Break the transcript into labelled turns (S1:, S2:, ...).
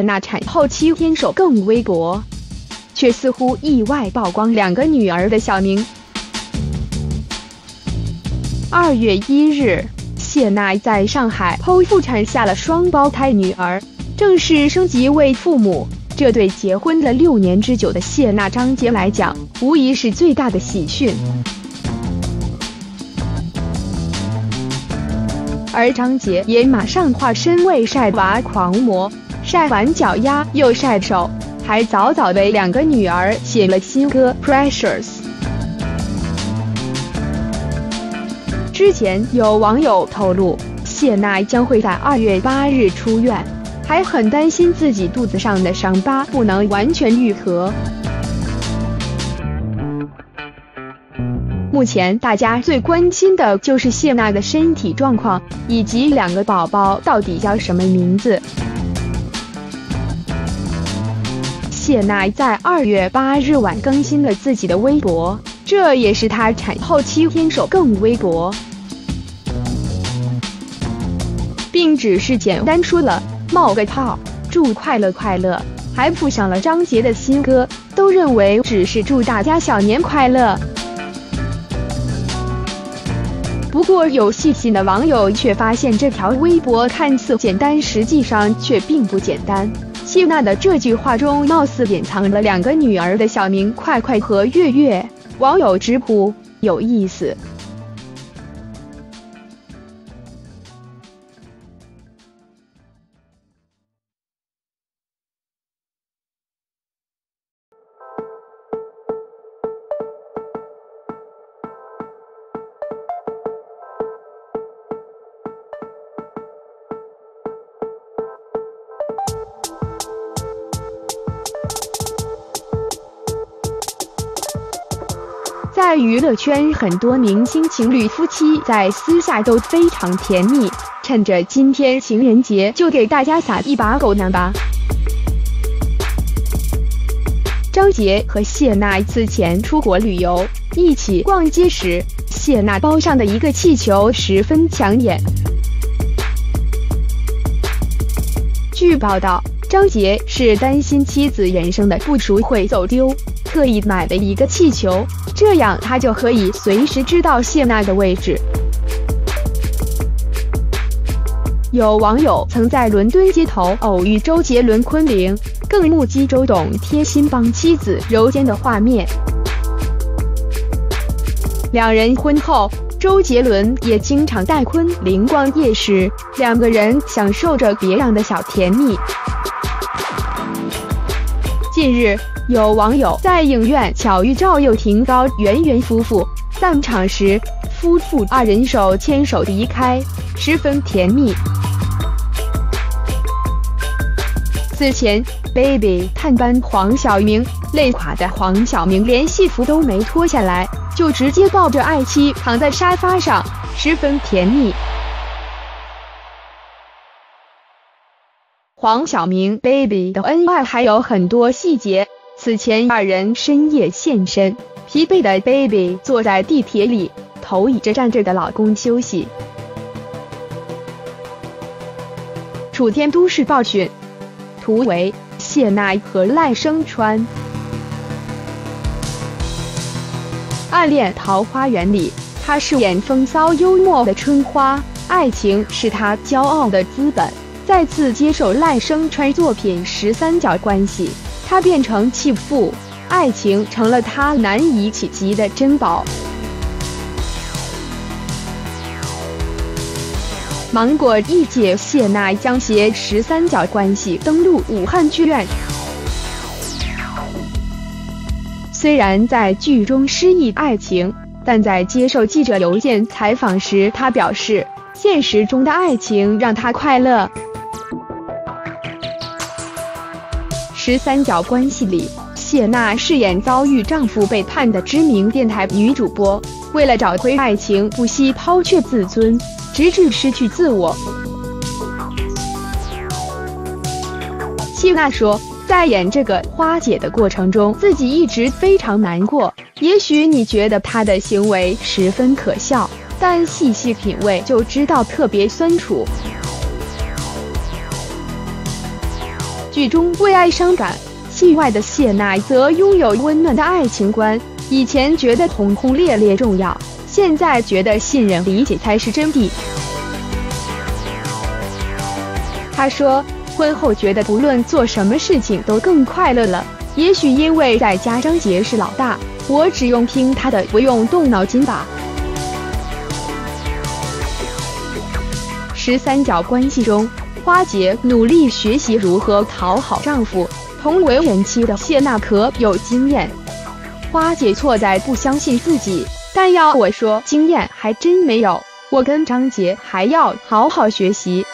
S1: 娜产后7天手更微博，却似乎意外曝光2个女儿的小名。2月1日，谢娜在上海剖腹产下了双胞胎女儿，正式升级为父母。这对结婚了6年之久的谢娜张杰来讲，无疑是最大的喜讯。而张杰也马上化身为晒娃狂魔，晒完脚丫又晒手，还早早为2个女儿写了新歌《Precious》。之前有网友透露，谢娜将会在2月8日出院，还很担心自己肚子上的伤疤不能完全愈合。目前大家最关心的就是谢娜的身体状况，以及2个宝宝到底叫什么名字。谢娜在2月8日晚更新了自己的微博，这也是她产后7天首更微博，并只是简单说了冒个泡，祝快乐快乐，还附上了张杰的新歌，都认为只是祝大家小年快乐。不过有细心的网友却发现这条微博看似简单，实际上却并不简单。谢娜的这句话中貌似隐藏了2个女儿的小名快快和月月，网友直呼有意思。在娱乐圈，很多明星情侣夫妻在私下都非常甜蜜，趁着今天情人节就给大家撒一把狗粮吧。张杰和谢娜此前出国旅游，一起逛街时，谢娜包上的一个气球十分抢眼。据报道，张杰是担心妻子人生的不熟会走丢，特意买了一个气球，这样他就可以随时知道谢娜的位置。有网友曾在伦敦街头偶遇周杰伦、昆凌，更目击周董贴心帮妻子揉肩的画面。2人婚后，周杰伦也经常带昆凌逛夜市，2个人享受着别样的小甜蜜。近日，有网友在影院巧遇赵又廷、高圆圆夫妇，散场时，夫妇2人手牵手离开，十分甜蜜。此前 ，Baby 探班黄晓明，累垮的黄晓明连戏服都没脱下来，就直接抱着爱妻躺在沙发上，十分甜蜜。黄晓明 Baby 的恩爱还有很多细节。此前2人深夜现身，疲惫的 Baby 坐在地铁里，头倚着站着的老公休息。楚天都市报讯，图为谢娜和赖声川。《暗恋桃花源》里，她饰演风骚幽默的春花，爱情是她骄傲的资本。再次接受赖声川作品《13角关系》，她变成弃妇，爱情成了她难以企及的珍宝。芒果一姐谢娜将携13角关系登陆武汉剧院。虽然在剧中失忆爱情，但在接受记者邮件采访时，她表示现实中的爱情让她快乐。13角关系里，谢娜饰演遭遇丈夫背叛的知名电台女主播，为了找回爱情，不惜抛却自尊，直至失去自我。谢娜说，在演这个花姐的过程中，自己一直非常难过。也许你觉得她的行为十分可笑，但细细品味就知道特别酸楚。 剧中为爱伤感，戏外的谢娜则拥有温暖的爱情观。以前觉得轰轰烈烈重要，现在觉得信任理解才是真谛。他说，婚后觉得不论做什么事情都更快乐了，也许因为在家张杰是老大，我只用听他的，不用动脑筋吧。13角关系中，花姐努力学习如何讨好丈夫，同为人妻的谢娜可有经验。花姐错在不相信自己，但要我说经验还真没有，我跟张杰还要好好学习。